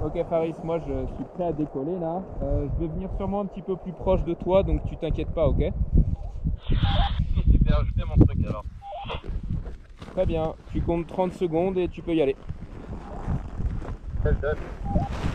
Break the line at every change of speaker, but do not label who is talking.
Ok Faris, moi je suis prêt à décoller là. Je vais venir sûrement un petit peu plus proche de toi, donc tu t'inquiètes pas, ok?
Super, je fais mon truc alors.
Très bien, tu comptes 30 secondes et tu peux y aller.
Donne.